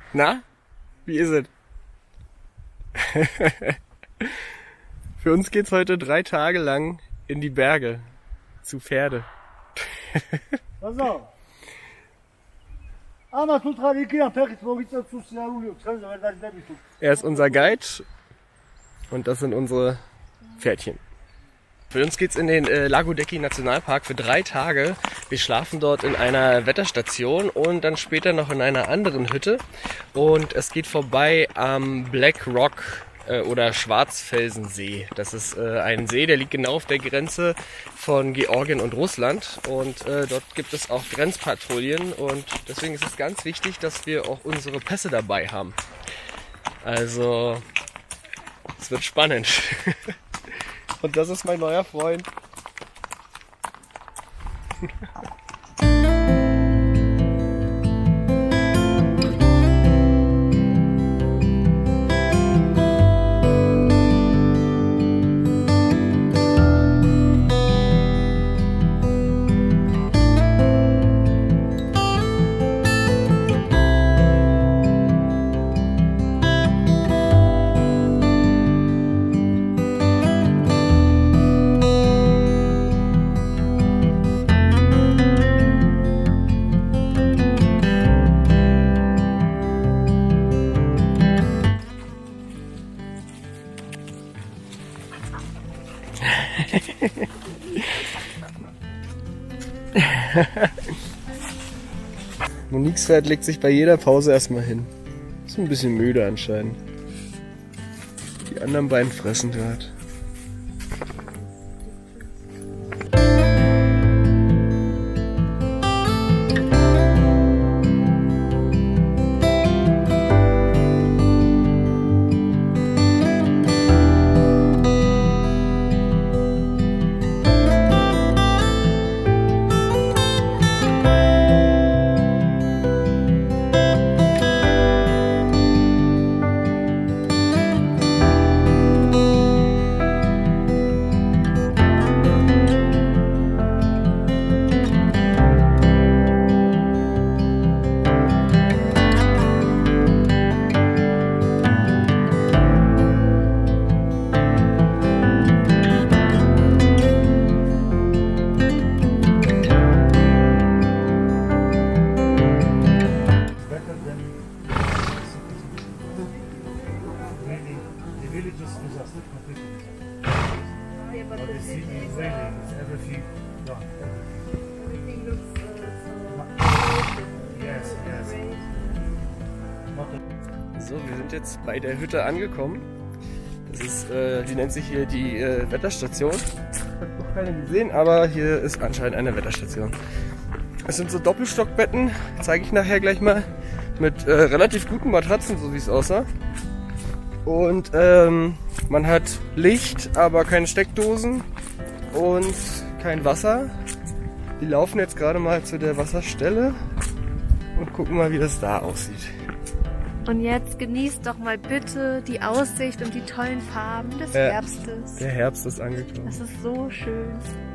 Na? Wie ist es? Für uns geht's heute 3 Tage lang in die Berge zu Pferde. Er ist unser Guide und das sind unsere Pferdchen. Für uns geht's in den Lago Decchi Nationalpark für 3 Tage. Wir schlafen dort in einer Wetterstation und dann später noch in einer anderen Hütte. Und es geht vorbei am Black Rock oder Schwarzfelsensee. Das ist ein See, der liegt genau auf der Grenze von Georgien und Russland. Und dort gibt es auch Grenzpatrouillen. Und deswegen ist es ganz wichtig, dass wir auch unsere Pässe dabei haben. Also, es wird spannend. Und das ist mein neuer Freund. Moniques Pferd legt sich bei jeder Pause erstmal hin. Ist ein bisschen müde anscheinend. Die anderen beiden fressen gerade. So, wir sind jetzt bei der Hütte angekommen. Das ist, die nennt sich hier die Wetterstation. Ich habe noch keine gesehen, aber hier ist anscheinend eine Wetterstation. Es sind so Doppelstockbetten, zeige ich nachher gleich mal, mit relativ guten Matratzen, so wie es aussah. Und man hat Licht, aber keine Steckdosen und kein Wasser. Wir laufen jetzt gerade mal zu der Wasserstelle und gucken mal, wie das da aussieht. Und jetzt genießt doch mal bitte die Aussicht und die tollen Farben des Herbstes. Der Herbst ist angekommen. Das ist so schön.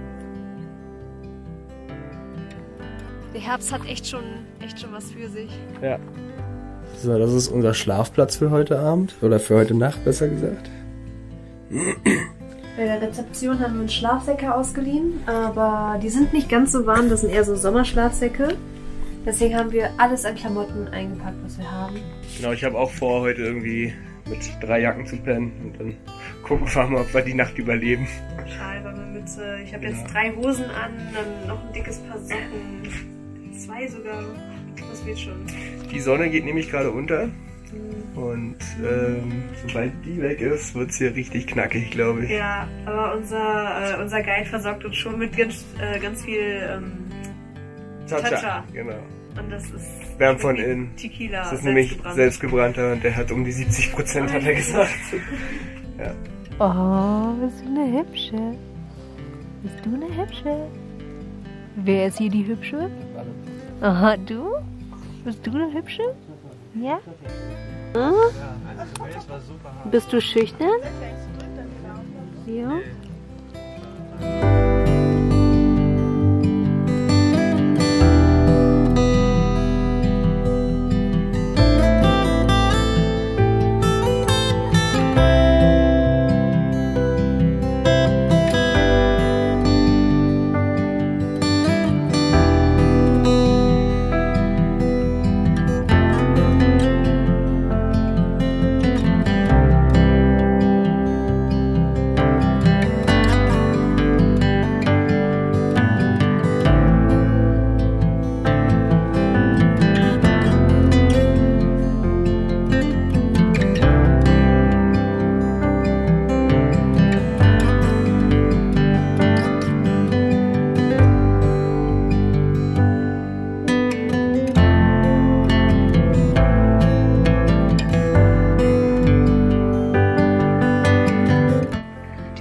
Der Herbst hat echt schon was für sich. Ja. So, das ist unser Schlafplatz für heute Abend. Oder für heute Nacht, besser gesagt. Bei der Rezeption haben wir uns Schlafsäcke ausgeliehen, aber die sind nicht ganz so warm, das sind eher so Sommerschlafsäcke. Deswegen haben wir alles an Klamotten eingepackt, was wir haben. Genau, ich habe auch vor, heute irgendwie mit 3 Jacken zu pennen und dann gucken wir mal, ob wir die Nacht überleben. Scheiße, ich habe jetzt 3 Hosen an, dann noch ein dickes Paar Socken, 2 sogar. Das wird schon. Die Sonne geht nämlich gerade unter und sobald die weg ist, wird es hier richtig knackig, glaube ich. Ja, aber unser Guide versorgt uns schon mit ganz viel Cha-Cha. Genau. Und das ist Wärm von innen. Tequila. Das ist nämlich selbstgebrannter und der hat um die 70%, hat er gesagt. Ja. Oh, bist du eine Hübsche? Bist du eine Hübsche? Wer ist hier die Hübsche? Aha, du? Bist du eine Hübsche? Ja? Hm? Bist du schüchtern? Ja?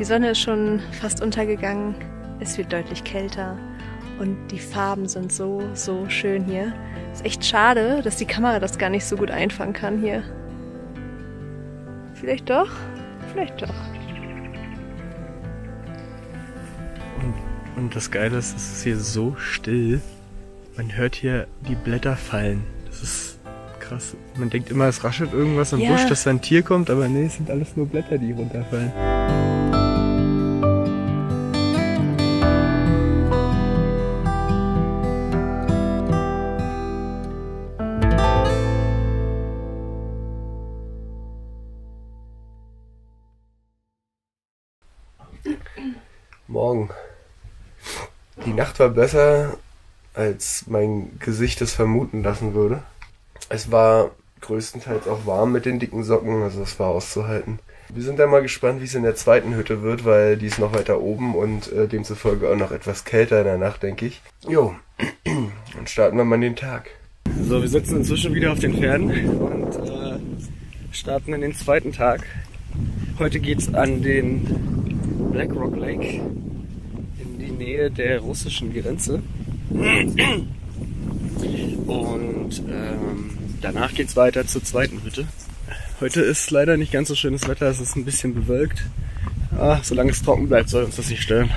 Sonne ist schon fast untergegangen. Es wird deutlich kälter. Und die Farben sind so, so schön hier. Ist echt schade, dass die Kamera das gar nicht so gut einfangen kann hier. Vielleicht doch? Vielleicht doch. Und das Geile ist, es ist hier so still. Man hört hier die Blätter fallen. Das ist krass. Man denkt immer, es raschelt irgendwas im Busch, dass da ein Tier kommt, aber nee, es sind alles nur Blätter, die runterfallen. Morgen. Die Nacht war besser, als mein Gesicht es vermuten lassen würde. Es war größtenteils auch warm mit den dicken Socken, also es war auszuhalten. Wir sind dann mal gespannt, wie es in der zweiten Hütte wird, weil die ist noch weiter oben und demzufolge auch noch etwas kälter in der Nacht, denke ich. Jo, dann starten wir mal den Tag. So, wir sitzen inzwischen wieder auf den Pferden und starten in den zweiten Tag. Heute geht's an den Black Rock Lake in die Nähe der russischen Grenze. Und danach geht's weiter zur zweiten Hütte. Heute ist leider nicht ganz so schönes Wetter, es ist ein bisschen bewölkt. Solange es trocken bleibt, soll uns das nicht stören.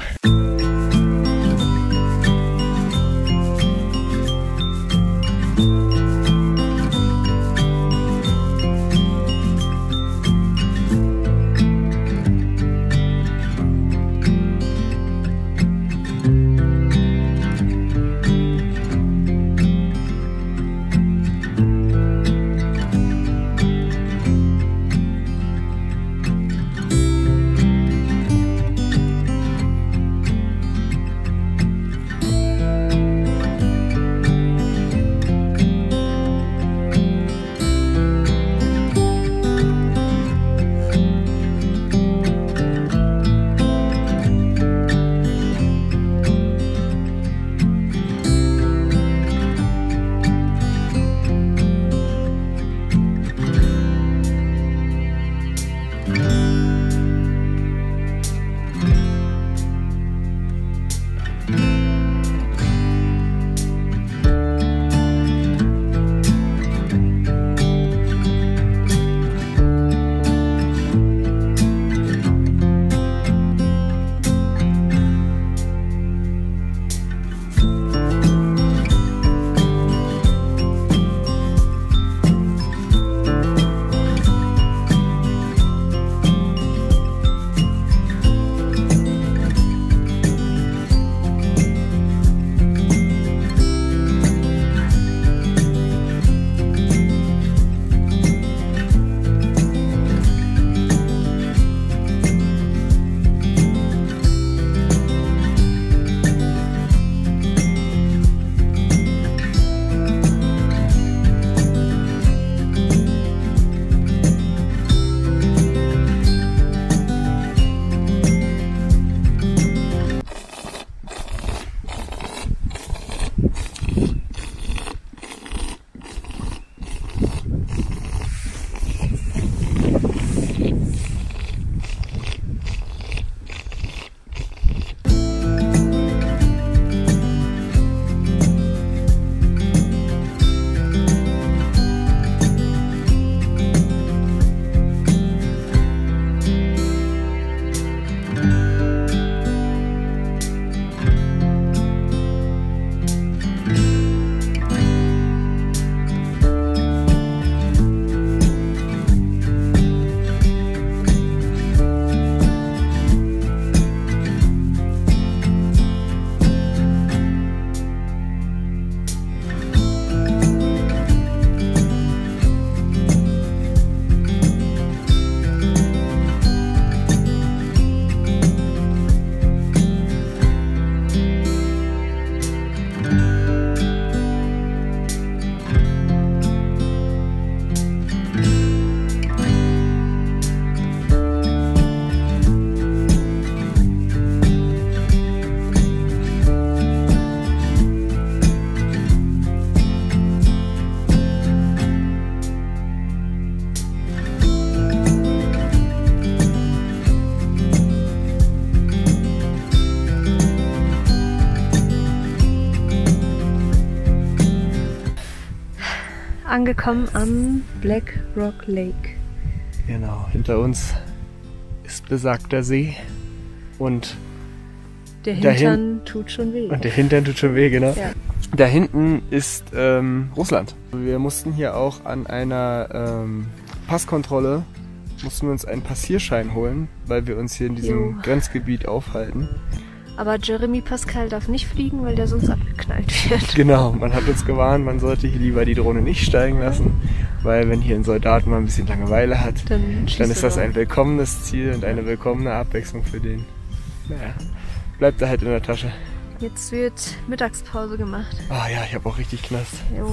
angekommen am Black Rock Lake. Genau, hinter uns ist besagter See und der Hintern tut schon weh. Und der Hintern tut schon weh, genau. Ja. Da hinten ist Russland. Wir mussten hier auch an einer Passkontrolle mussten wir uns einen Passierschein holen, weil wir uns hier in diesem Grenzgebiet aufhalten. Aber Jeremy Pascal darf nicht fliegen, weil der sonst abgeknallt wird. Genau, man hat uns gewarnt, man sollte hier lieber die Drohne nicht steigen lassen, weil wenn hier ein Soldat mal ein bisschen Langeweile hat, dann ist das ein willkommenes Ziel und eine willkommene Abwechslung für den. Naja, bleibt er halt in der Tasche. Jetzt wird Mittagspause gemacht. Ah ja, ich habe auch richtig Knast. Jo.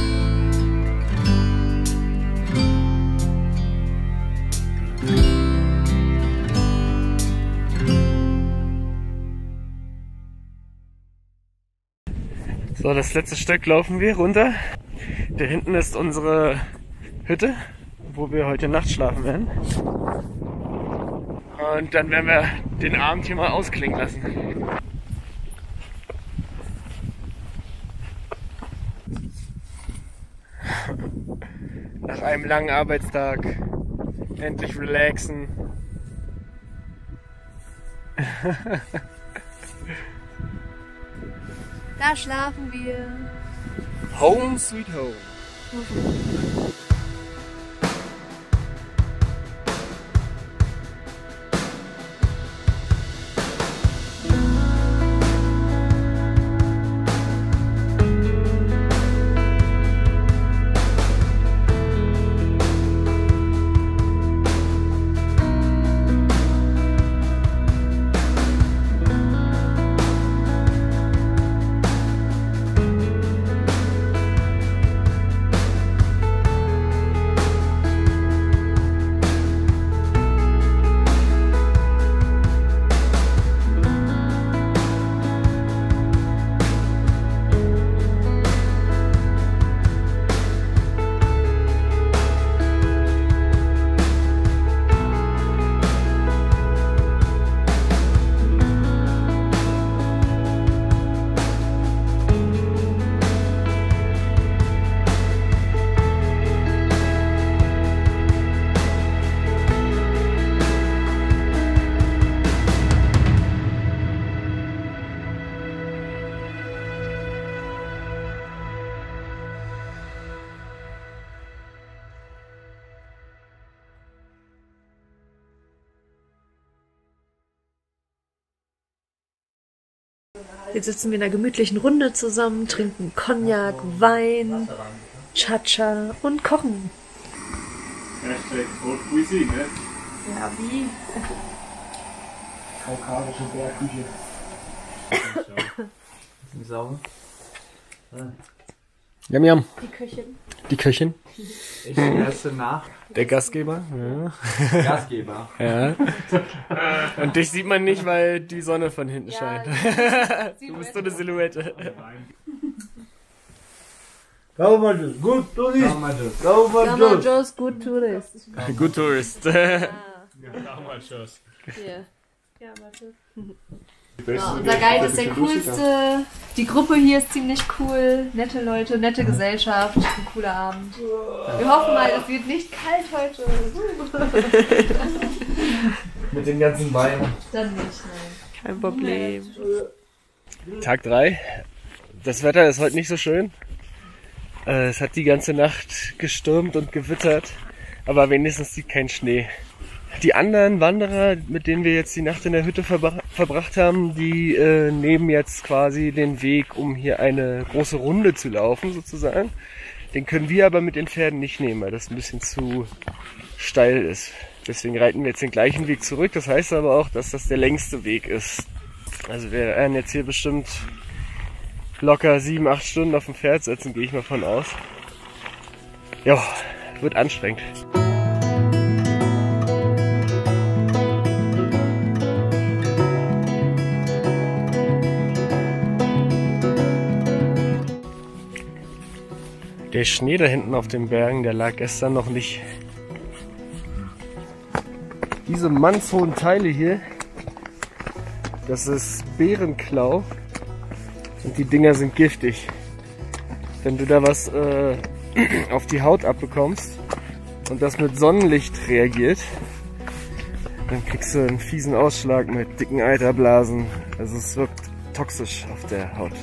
So, das letzte Stück laufen wir runter. Da hinten ist unsere Hütte, wo wir heute Nacht schlafen werden. Und dann werden wir den Abend hier mal ausklingen lassen. Nach einem langen Arbeitstag endlich relaxen. Da schlafen wir. Home sweet home. Jetzt sitzen wir in einer gemütlichen Runde zusammen, trinken Cognac, Wein, Cha-Cha und kochen. Hashtag Haute Cuisine, ne? Ja, wie? Kaukasische Bergküche. Ist nicht sauber? Yum, yum. Die Köchin. Die Köchin. Ich esse nach. Der Gastgeber. Ja. Gastgeber. Ja. Und dich sieht man nicht, weil die Sonne von hinten scheint. Du bist so eine Silhouette. Good tourist. Gamajos, good tourist. Good tourist. Gamajos. Ja, unser Guide ist der coolste. Die Gruppe hier ist ziemlich cool. Nette Leute, nette Gesellschaft. Ein cooler Abend. Wir hoffen mal, es wird nicht kalt heute. Mit den ganzen Beinen. Dann nicht, nein. Kein Problem. Tag 3. Das Wetter ist heute nicht so schön. Es hat die ganze Nacht gestürmt und gewittert, aber wenigstens liegt kein Schnee. Die anderen Wanderer, mit denen wir jetzt die Nacht in der Hütte verbracht haben, die nehmen jetzt quasi den Weg, um hier eine große Runde zu laufen, sozusagen. Den können wir aber mit den Pferden nicht nehmen, weil das ein bisschen zu steil ist. Deswegen reiten wir jetzt den gleichen Weg zurück. Das heißt aber auch, dass das der längste Weg ist. Also wir werden jetzt hier bestimmt locker 7-8 Stunden auf dem Pferd sitzen, gehe ich mal von aus. Ja, wird anstrengend. Der Schnee da hinten auf den Bergen, der lag gestern noch nicht. Diese mannshohen Teile hier, das ist Bärenklau und die Dinger sind giftig. Wenn du da was auf die Haut abbekommst und das mit Sonnenlicht reagiert, dann kriegst du einen fiesen Ausschlag mit dicken Eiterblasen. Also es wirkt toxisch auf der Haut.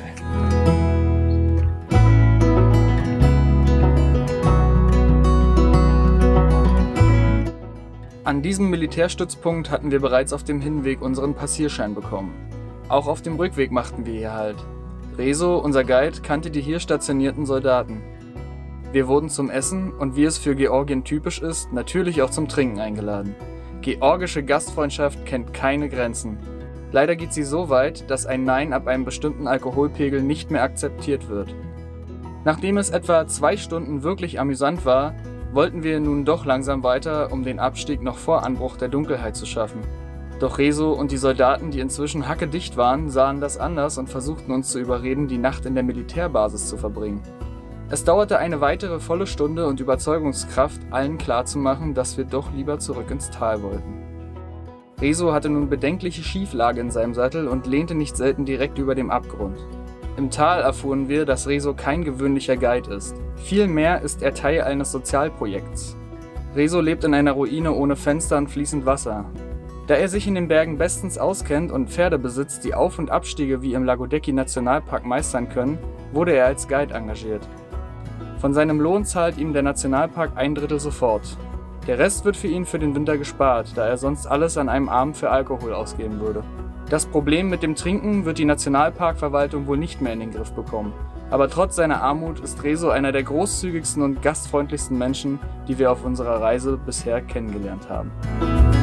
An diesem Militärstützpunkt hatten wir bereits auf dem Hinweg unseren Passierschein bekommen. Auch auf dem Rückweg machten wir hier Halt. Rezo, unser Guide, kannte die hier stationierten Soldaten. Wir wurden zum Essen und wie es für Georgien typisch ist, natürlich auch zum Trinken eingeladen. Georgische Gastfreundschaft kennt keine Grenzen. Leider geht sie so weit, dass ein Nein ab einem bestimmten Alkoholpegel nicht mehr akzeptiert wird. Nachdem es etwa 2 Stunden wirklich amüsant war, wollten wir nun doch langsam weiter, um den Abstieg noch vor Anbruch der Dunkelheit zu schaffen. Doch Rezo und die Soldaten, die inzwischen hackedicht waren, sahen das anders und versuchten uns zu überreden, die Nacht in der Militärbasis zu verbringen. Es dauerte eine weitere volle Stunde und Überzeugungskraft, allen klarzumachen, dass wir doch lieber zurück ins Tal wollten. Rezo hatte nun bedenkliche Schieflage in seinem Sattel und lehnte nicht selten direkt über dem Abgrund. Im Tal erfuhren wir, dass Rezo kein gewöhnlicher Guide ist. Vielmehr ist er Teil eines Sozialprojekts. Rezo lebt in einer Ruine ohne Fenster und fließend Wasser. Da er sich in den Bergen bestens auskennt und Pferde besitzt, die Auf- und Abstiege wie im Lagodeki Nationalpark meistern können, wurde er als Guide engagiert. Von seinem Lohn zahlt ihm der Nationalpark 1/3 sofort. Der Rest wird für ihn für den Winter gespart, da er sonst alles an einem Abend für Alkohol ausgeben würde. Das Problem mit dem Trinken wird die Nationalparkverwaltung wohl nicht mehr in den Griff bekommen. Aber trotz seiner Armut ist Rezo einer der großzügigsten und gastfreundlichsten Menschen, die wir auf unserer Reise bisher kennengelernt haben.